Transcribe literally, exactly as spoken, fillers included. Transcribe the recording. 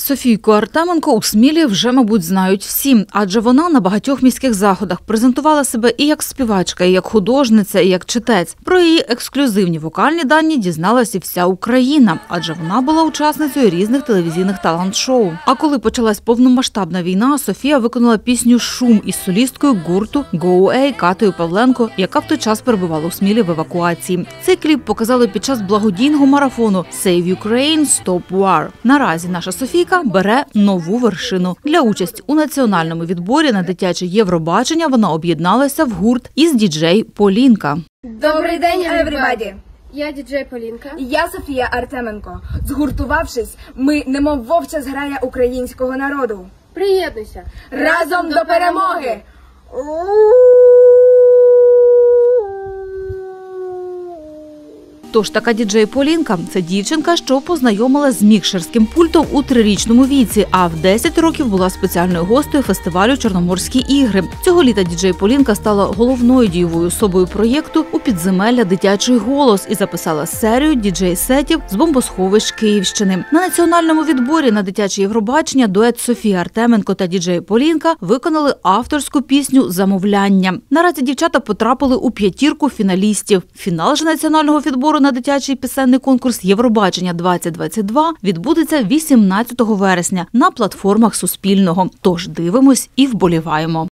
Софійку Артеменко у Смілі вже, мабуть, знають всі, адже вона на багатьох міських заходах презентувала себе і як співачка, і як художниця, і як читець. Про її ексклюзивні вокальні дані дізналася вся Україна, адже вона була учасницею різних телевізійних талант-шоу. А коли почалась повномасштабна війна, Софія виконала пісню «Шум» із солісткою гурту Go A Катею Павленко, яка в той час перебувала у Смілі в евакуації. Цей кліп показали під час благодійного марафону «Save Ukraine, Stop War». Наразі наша Софійка бере нову вершину. Для участі у національному відборі на дитяче Євробачення вона об'єдналася в гурт із діджей Полінка. Добрий день, everybody! Я діджей Полінка. Я Софія Артеменко. Згуртувавшись, ми немов вовча зграя українського народу. Приєднуйся! Разом до перемоги! Тож така діджей Полінка – це дівчинка, що познайомила з мікшерським пультом у трирічному віці, а в десять років була спеціальною гостею фестивалю «Чорноморські ігри». Цього літа діджей Полінка стала головною дієвою особою проєкту «У підземелля дитячий голос» і записала серію діджей-сетів з бомбосховищ Київщини. На національному відборі на дитяче Євробачення дует Софія Артеменко та діджей Полінка виконали авторську пісню «Замовляння». Наразі дівчата потрапили у п'ятірку фіналістів. Фінал ж національного відбору на дитячий пісенний конкурс «Євробачення двадцять двадцять два» відбудеться вісімнадцятого вересня на платформах Суспільного. Тож дивимось і вболіваємо.